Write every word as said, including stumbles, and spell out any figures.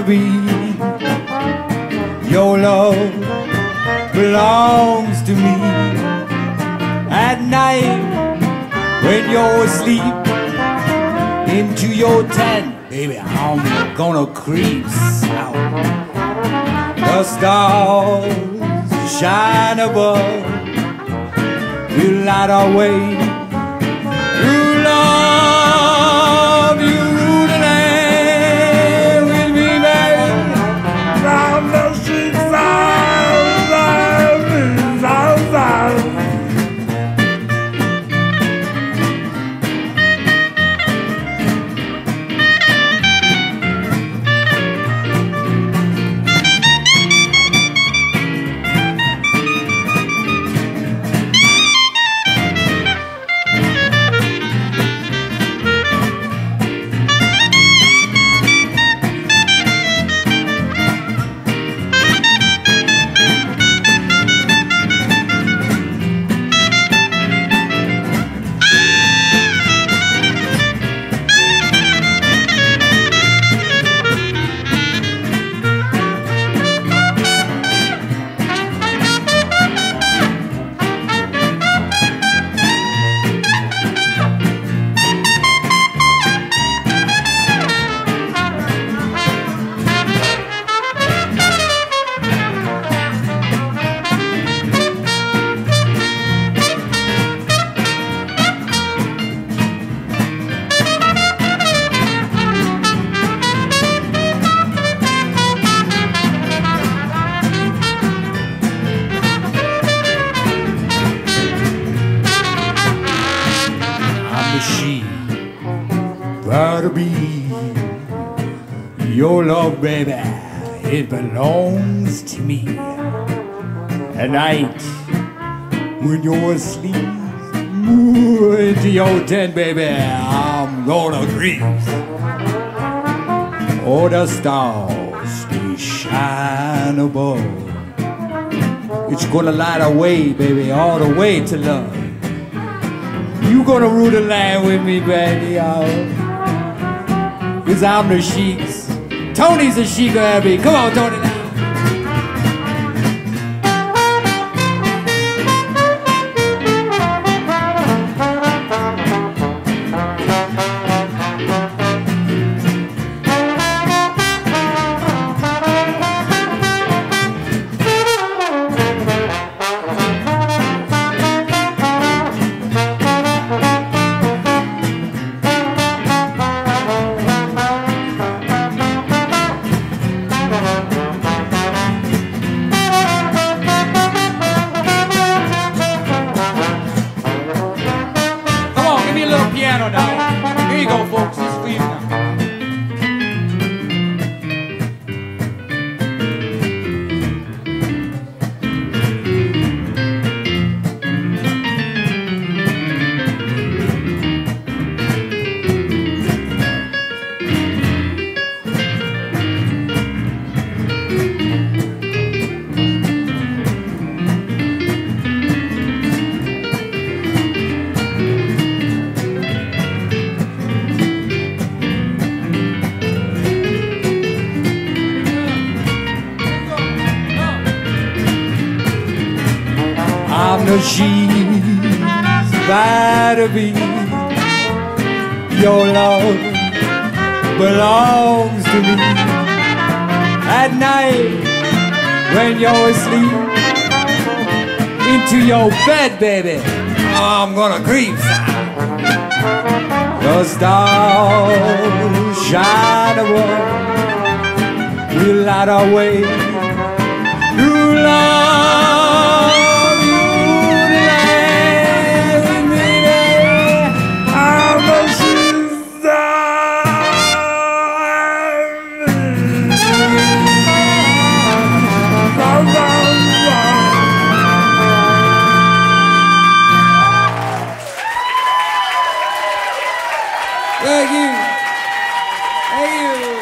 Araby. Your love belongs to me. At night when you're asleep, into your tent, baby, I'm gonna creep out. The stars shine above, we'll light our way through love. You rule the land with me, baby. Round the streets, Sheik of Araby. Your love, baby, it belongs to me. At night, when you're asleep, move into your tent, baby, I'm gonna creep. Oh, the stars, they shine above. It's gonna light our way, baby, all the way to love. You gonna rule the land with me, baby, oh. Cause I'm the Sheik's. Tony's the Sheik of Araby. Come on, Tony, now. Piano now. Here you go, folks. This is for you now. I'm the Sheik of Araby. Your love belongs to me. At night when you're asleep, into your bed, baby, I'm gonna creep. The stars shine above, we'll light our way through love. Thank you. Thank you.